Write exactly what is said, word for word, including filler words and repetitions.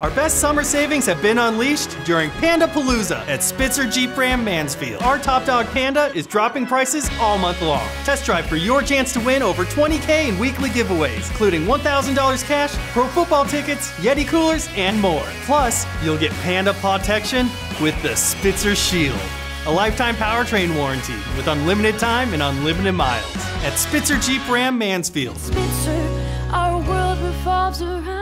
Our best summer savings have been unleashed during Panda Palooza at Spitzer Jeep Ram Mansfield. Our top dog Panda is dropping prices all month long. Test drive for your chance to win over twenty K in weekly giveaways, including one thousand dollars cash, pro football tickets, Yeti coolers, and more. Plus, you'll get Panda protection with the Spitzer Shield, a lifetime powertrain warranty with unlimited time and unlimited miles at Spitzer Jeep Ram Mansfield. Spitzer, our world revolves around